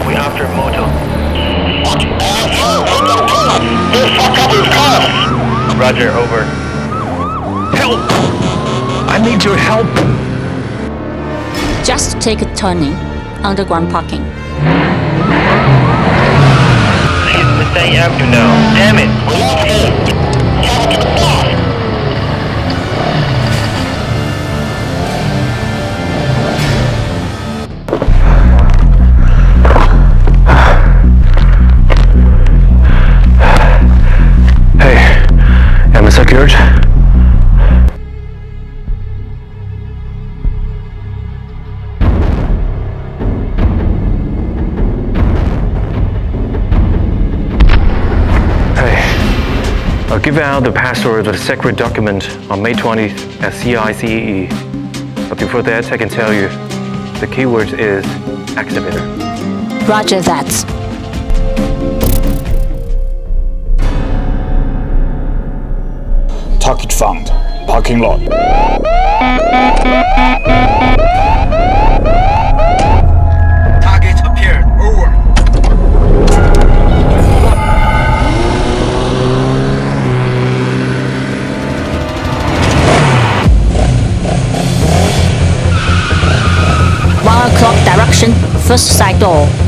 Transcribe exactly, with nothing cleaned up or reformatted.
We after motor. Roger, over. Help! I need your help! Just take a turning. Underground parking. He's in the same avenue now. Damn it! Hey, am I secured? I'll give out the password of the secret document on May twentieth at C I C E E. But before that, I can tell you, the keyword is Excavator. Roger that. Target found. Parking lot. Target appeared. Over. One o'clock direction, first side door.